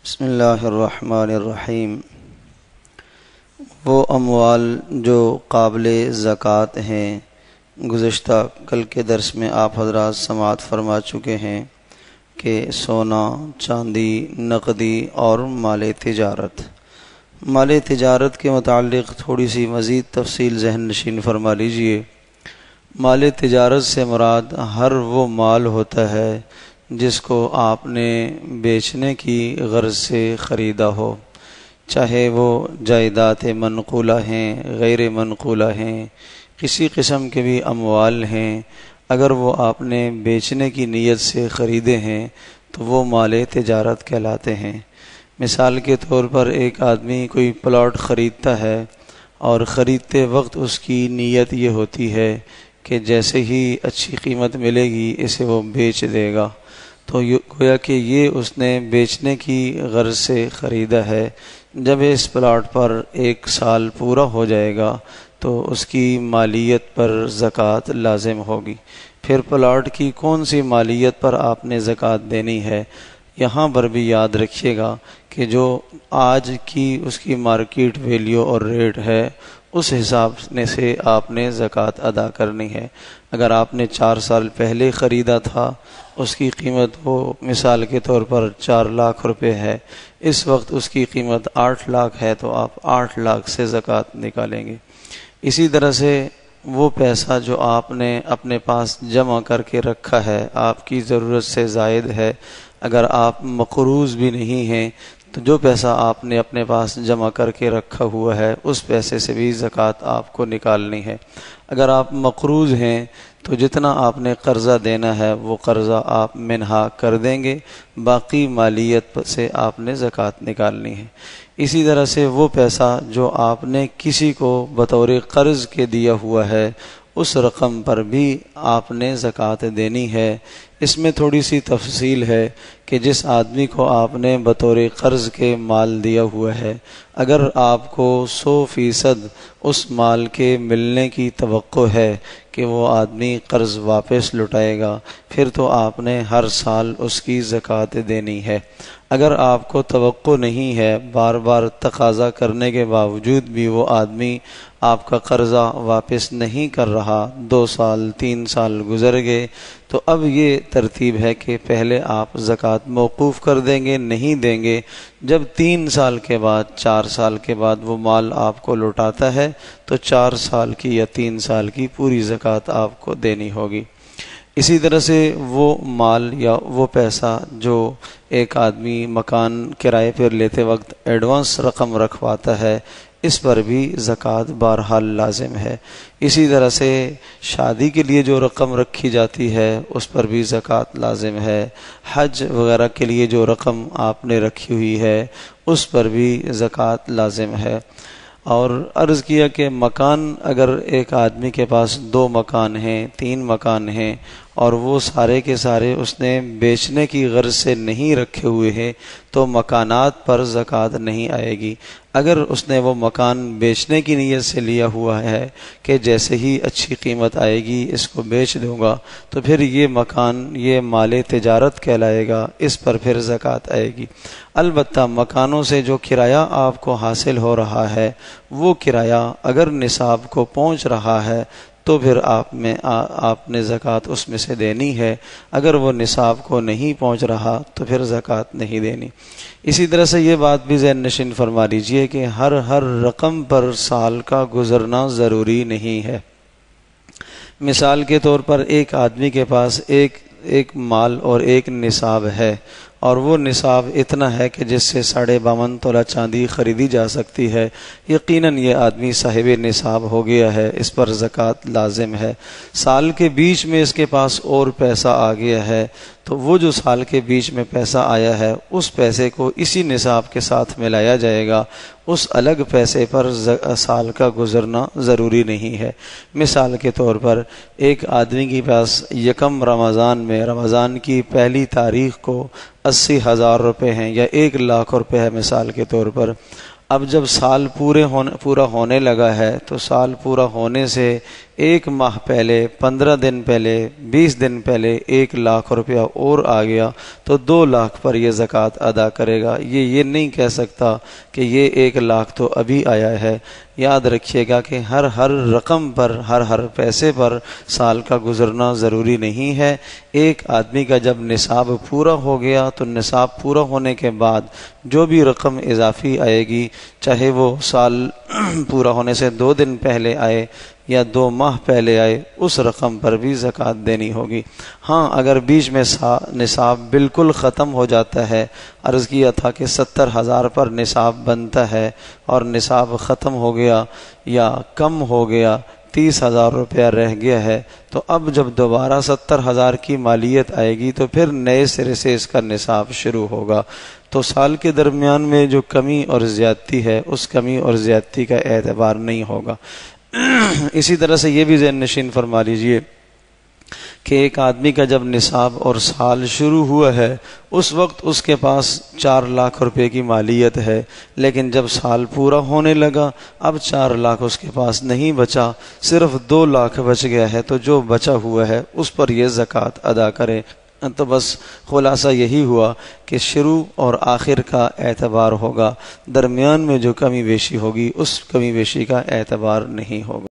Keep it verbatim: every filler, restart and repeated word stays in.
بسم اللہ الرحمن الرحیم۔ وہ اموال جو قابل زکوٰۃ ہیں، گزشتہ کل کے درس میں آپ حضرات سماعت فرما چکے ہیں کہ سونا، چاندی، نقدی اور مال تجارت۔ مال تجارت کے متعلق تھوڑی سی مزید تفصیل ذہن نشین فرما لیجئے۔ مال تجارت سے مراد ہر وہ مال ہوتا ہے جس کو آپ نے بیچنے کی غرض سے خریدا ہو، چاہے وہ جائیداد منقولہ ہیں، غیر منقولہ ہیں، کسی قسم کے بھی اموال ہیں، اگر وہ آپ نے بیچنے کی نیت سے خریدے ہیں تو وہ مال تجارت کہلاتے ہیں۔ مثال کے طور پر ایک آدمی کوئی پلاٹ خریدتا ہے اور خریدتے وقت اس کی نیت یہ ہوتی ہے کہ جیسے ہی اچھی قیمت ملے گی اسے وہ بیچ دے گا، تو گویا کہ یہ اس نے بیچنے کی غرض سے خریدا ہے۔ جب اس پلاٹ پر ایک سال پورا ہو جائے گا تو اس کی مالیت پر زکوٰۃ لازم ہوگی۔ پھر پلاٹ کی کون سی مالیت پر آپ نے زکوٰۃ دینی ہے، یہاں پر بھی یاد رکھیے گا کہ جو آج کی اس کی مارکیٹ ویلیو اور ریٹ ہے اس حساب سے آپ نے زکوٰۃ ادا کرنی ہے۔ اگر آپ نے چار سال پہلے خریدا تھا، اس کی قیمت وہ مثال کے طور پر چار لاکھ روپے ہے، اس وقت اس کی قیمت آٹھ لاکھ ہے تو آپ آٹھ لاکھ سے زکوٰۃ نکالیں گے۔ اسی طرح سے وہ پیسہ جو آپ نے اپنے پاس جمع کر کے رکھا ہے، آپ کی ضرورت سے زائد ہے، اگر آپ مقروض بھی نہیں ہیں تو جو پیسہ آپ نے اپنے پاس جمع کر کے رکھا ہوا ہے اس پیسے سے بھی زکوٰۃ آپ کو نکالنی ہے۔ اگر آپ مقروض ہیں تو جتنا آپ نے قرضہ دینا ہے وہ قرضہ آپ منہا کر دیں گے، باقی مالیت سے آپ نے زکوٰۃ نکالنی ہے۔ اسی طرح سے وہ پیسہ جو آپ نے کسی کو بطور قرض کے دیا ہوا ہے اس رقم پر بھی آپ نے زکوٰۃ دینی ہے۔ اس میں تھوڑی سی تفصیل ہے کہ جس آدمی کو آپ نے بطور قرض کے مال دیا ہوا ہے، اگر آپ کو سو فیصد اس مال کے ملنے کی توقع ہے کہ وہ آدمی قرض واپس لوٹائے گا، پھر تو آپ نے ہر سال اس کی زکوٰۃ دینی ہے۔ اگر آپ کو توقع نہیں ہے، بار بار تقاضا کرنے کے باوجود بھی وہ آدمی آپ کا قرضہ واپس نہیں کر رہا، دو سال تین سال گزر گئے، تو اب یہ ترتیب ہے کہ پہلے آپ زکوٰۃ موقوف کر دیں گے، نہیں دیں گے۔ جب تین سال کے بعد، چار سال کے بعد وہ مال آپ کو لوٹاتا ہے تو چار سال کی یا تین سال کی پوری زکوٰۃ آپ کو دینی ہوگی۔ اسی طرح سے وہ مال یا وہ پیسہ جو ایک آدمی مکان کرائے پر لیتے وقت ایڈوانس رقم رکھواتا ہے، اس پر بھی زکوٰۃ بہرحال لازم ہے۔ اسی طرح سے شادی کے لیے جو رقم رکھی جاتی ہے اس پر بھی زکوٰۃ لازم ہے۔ حج وغیرہ کے لیے جو رقم آپ نے رکھی ہوئی ہے اس پر بھی زکوٰۃ لازم ہے۔ اور عرض کیا کہ مکان، اگر ایک آدمی کے پاس دو مکان ہیں، تین مکان ہیں اور وہ سارے کے سارے اس نے بیچنے کی غرض سے نہیں رکھے ہوئے ہیں تو مکانات پر زکوٰۃ نہیں آئے گی۔ اگر اس نے وہ مکان بیچنے کی نیت سے لیا ہوا ہے کہ جیسے ہی اچھی قیمت آئے گی اس کو بیچ دوں گا، تو پھر یہ مکان یہ مال تجارت کہلائے گا، اس پر پھر زکوٰۃ آئے گی۔ البتہ مکانوں سے جو کرایہ آپ کو حاصل ہو رہا ہے وہ کرایہ اگر نصاب کو پہنچ رہا ہے تو پھر آپ میں آپ نے زکوٰۃ اس میں سے دینی ہے، اگر وہ نصاب کو نہیں پہنچ رہا تو پھر زکوٰۃ نہیں دینی۔ اسی طرح سے یہ بات بھی ذہن نشین فرما لیجئے کہ ہر ہر رقم پر سال کا گزرنا ضروری نہیں ہے۔ مثال کے طور پر ایک آدمی کے پاس ایک ایک مال اور ایک نصاب ہے، اور وہ نصاب اتنا ہے کہ جس سے ساڑھے باون تولہ چاندی خریدی جا سکتی ہے، یقیناً یہ آدمی صاحب نصاب ہو گیا ہے، اس پر زکوٰۃ لازم ہے۔ سال کے بیچ میں اس کے پاس اور پیسہ آ گیا ہے تو وہ جو سال کے بیچ میں پیسہ آیا ہے اس پیسے کو اسی نصاب کے ساتھ ملایا جائے گا، اس الگ پیسے پر سال کا گزرنا ضروری نہیں ہے۔ مثال کے طور پر ایک آدمی کے پاس یکم رمضان میں رمضان کی پہلی تاریخ کو اسی ہزار روپے ہیں یا ایک لاکھ روپے ہے مثال کے طور پر، اب جب سال پورے ہونے پورا ہونے لگا ہے تو سال پورا ہونے سے ایک ماہ پہلے، پندرہ دن پہلے، بیس دن پہلے ایک لاکھ روپیہ اور آ گیا تو دو لاکھ پر یہ زکوٰۃ ادا کرے گا۔ یہ یہ نہیں کہہ سکتا کہ یہ ایک لاکھ تو ابھی آیا ہے۔ یاد رکھیے گا کہ ہر ہر رقم پر، ہر ہر پیسے پر سال کا گزرنا ضروری نہیں ہے۔ ایک آدمی کا جب نصاب پورا ہو گیا تو نصاب پورا ہونے کے بعد جو بھی رقم اضافی آئے گی، چاہے وہ سال پورا ہونے سے دو دن پہلے آئے یا دو ماہ پہلے آئے، اس رقم پر بھی زکوٰۃ دینی ہوگی۔ ہاں اگر بیچ میں نصاب بالکل ختم ہو جاتا ہے، عرض کیا تھا کہ ستر ہزار پر نصاب بنتا ہے اور نصاب ختم ہو گیا یا کم ہو گیا، تیس ہزار روپیہ رہ گیا ہے، تو اب جب دوبارہ ستر ہزار کی مالیت آئے گی تو پھر نئے سرے سے اس کا نصاب شروع ہوگا۔ تو سال کے درمیان میں جو کمی اور زیادتی ہے، اس کمی اور زیادتی کا اعتبار نہیں ہوگا۔ اسی طرح سے یہ بھی ذہن نشین فرما لیجئے کہ ایک آدمی کا جب نصاب اور سال شروع ہوا ہے، اس وقت اس کے پاس چار لاکھ روپے کی مالیت ہے، لیکن جب سال پورا ہونے لگا اب چار لاکھ اس کے پاس نہیں بچا، صرف دو لاکھ بچ گیا ہے، تو جو بچا ہوا ہے اس پر یہ زکوٰۃ ادا کرے۔ تو بس خلاصہ یہی ہوا کہ شروع اور آخر کا اعتبار ہوگا، درمیان میں جو کمی بیشی ہوگی اس کمی بیشی کا اعتبار نہیں ہوگا۔